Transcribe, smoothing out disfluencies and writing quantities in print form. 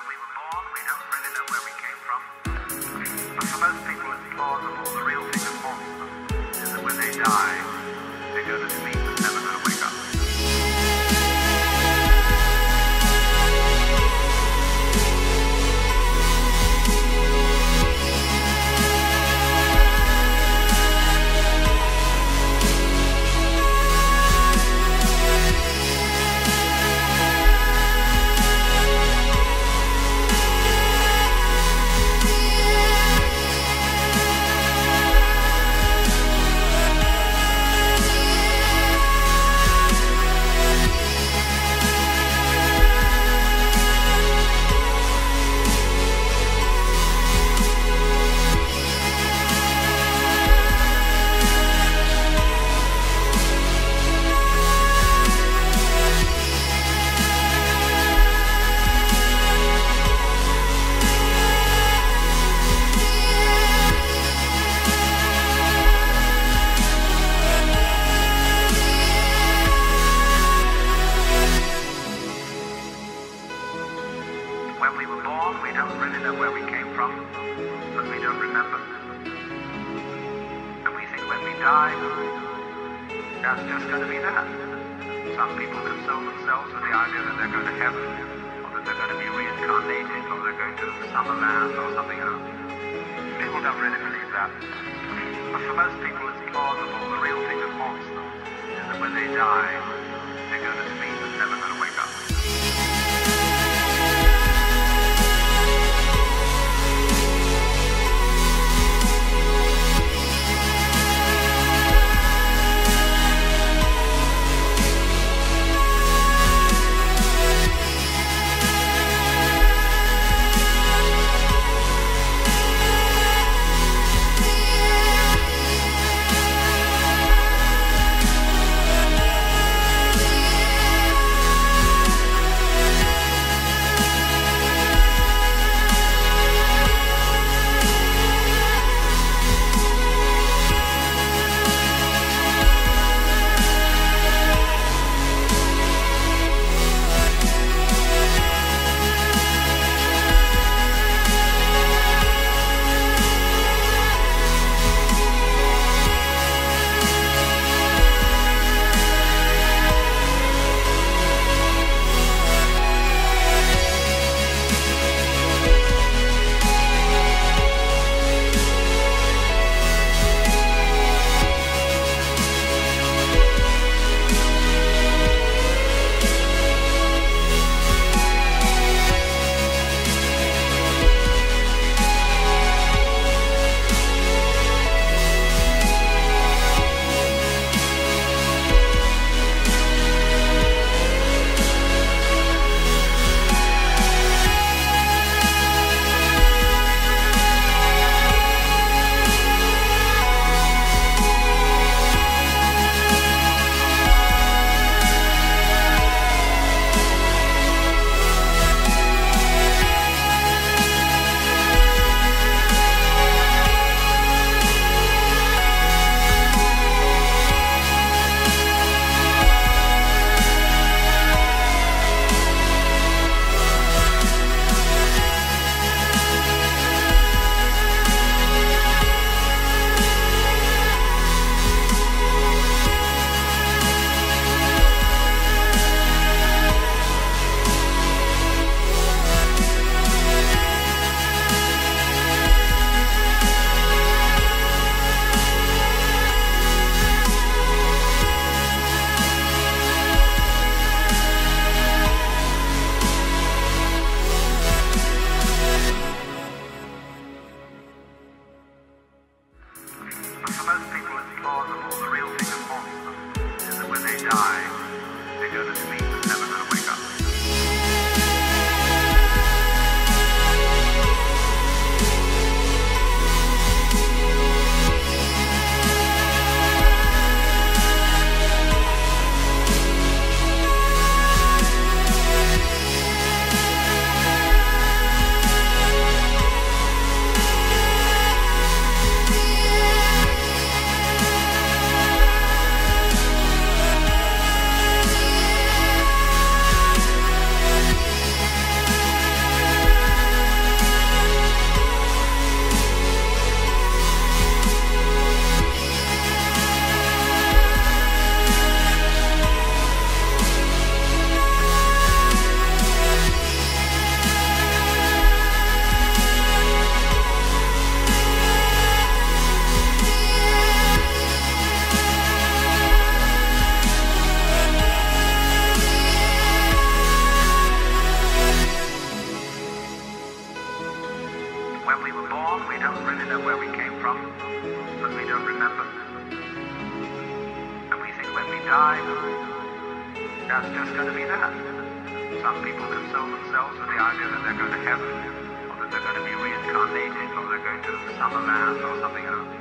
When we were born, we don't really know where we came from. But for most people, it's plausible. The real thing that haunts them is that when they die, they go to sleep and never going to wake up. When we were born, we don't really know where we came from, but we don't remember. And we think when we die, that's just going to be that. Some people console themselves with the idea that they're going to heaven, or that they're going to be reincarnated, or they're going to Summerland or something else. People don't really believe that. But for most people, it's plausible. The real thing that haunts them is that when they die, they go to sleep and never going to wake up. when we die, that's just going to be that. Some people console themselves with the idea that they're going to heaven, or that they're going to be reincarnated, or they're going to Summerland or something else.